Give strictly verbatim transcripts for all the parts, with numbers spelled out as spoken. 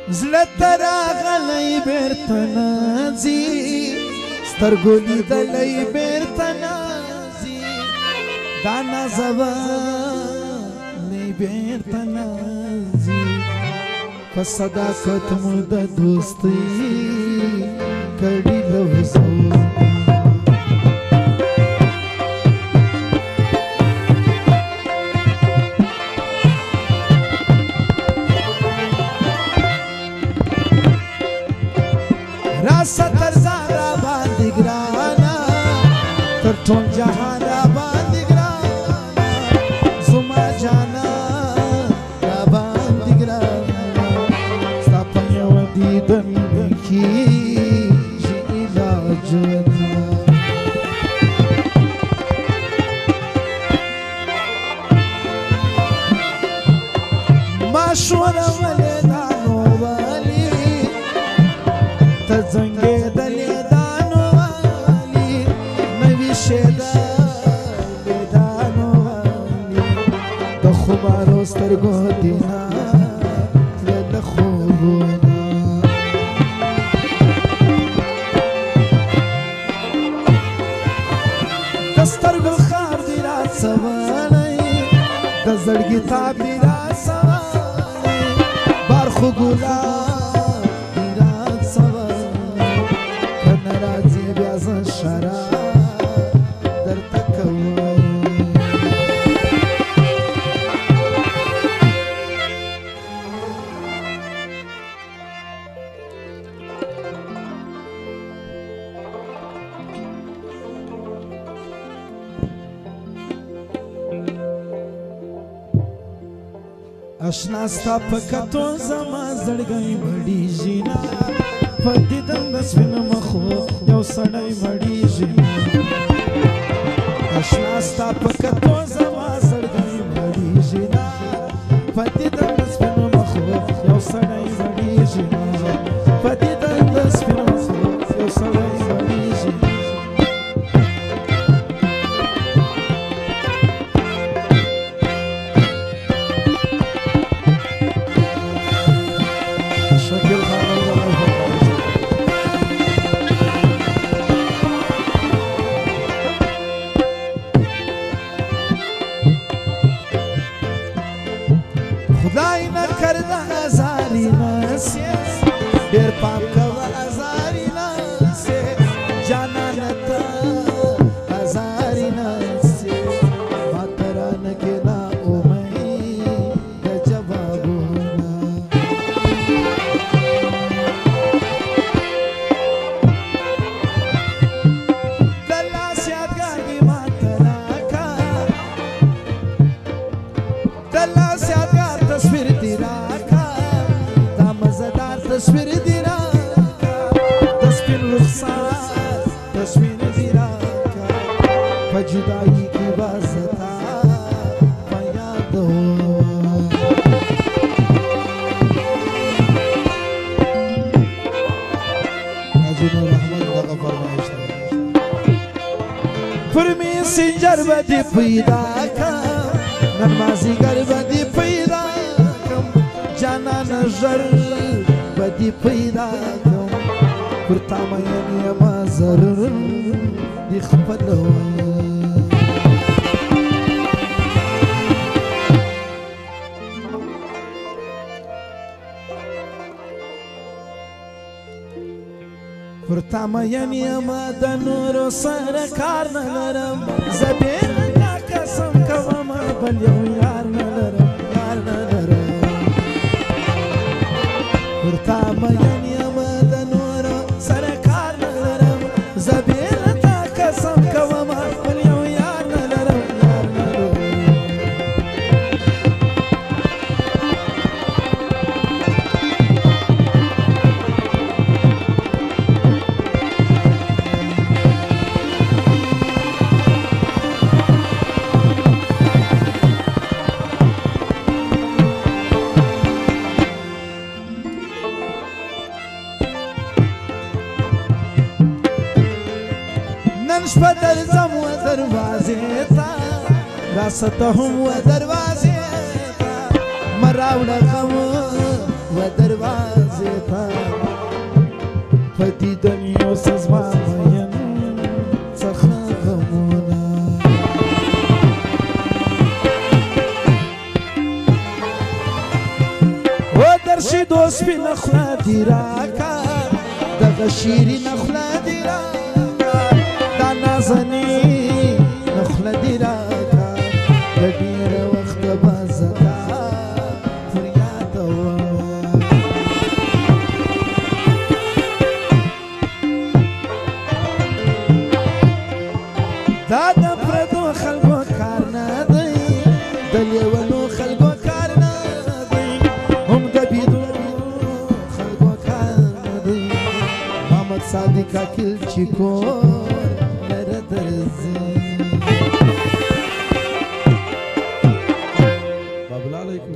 زړه ته راغلی بیرته نځي سترګو لیدلی بیرته نځي دا نازولی بیرته نځي په صداقت مو د دوستۍ کړي لفظونه ستر ځان را باندې ګرانه تر ټول جهان را باندې ګرانه زما جانا را باندې ګرانه ستا په یوه دیدن کېږي علاجونه ما شورولې دا نو ولې ته زنګېدلې دا نو ولې نه ویښېدلې دا نو ولې د خمارو سترګو دې نه تلله خوبونه د سترګو خار دې راڅولی د زړګي تاب دې راڅولی بار خو ګلاب اشنا ستا په کتو زما زړګی مړیږي نه په دیدن د سپین مخو یو سړی مړیږي نه اشنا ستا په کتو زما زړګی مړیږي نه په دیدن د سپین مخو یو سړی مړیږي نه په دیدن د سپین مخو یو سړی مړیږي نه خدای نکرده ازاری نسی دیر پام کوه ازاری نسی جانانتا ازاری نسی ما ترانکی نا امید جوابونا دلا سیادگاهی ما تراکا دلا سیادگاه تصویر دی راکا دا مزدار تصویر دی راکا تصویر رخصار تصویر دی راکا پا جدائی کی واسطا پا یاد ہو ناجون رحمت دقا فرمائش فرمی سنجر بدی پیدا کا نمازی گر بدی پیدا کم جانا نظر بدی پیدا کم پرتا مین یما ضرور دی خپلو پرتا مین یما د نورو سره کار نه لرم زبیر دا قسم کوم بل یو یار نه لرم یار نه لرم ورته مین یم د نورو سره کار نه لرم زبیر دا قسم کوم بل یو یار نه لرم یار نه لرم شپه درځم و دروازې ته راسته هم و دروازې ته مه راوړه غم و دروازې پدیدن یو سزما مین څخه غمونه و درشي دوست سپینه خوله دې راکړه دغه شیرینه خوله دې راکړه دا نازنینه خوله دې راکړه د ډېره وخته به زه تا دا د پردو خلکو کار نه دی د لیونو خلکو کار نه دی هم د بیدو خلکو کار نه دی محمد صادق عقیل چې کور لره درځي بابلا علیکم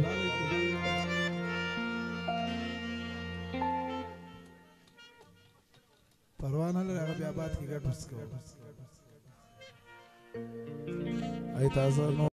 پروا نه لري هغه بیا باد کې ګټ وسکو ای تاسو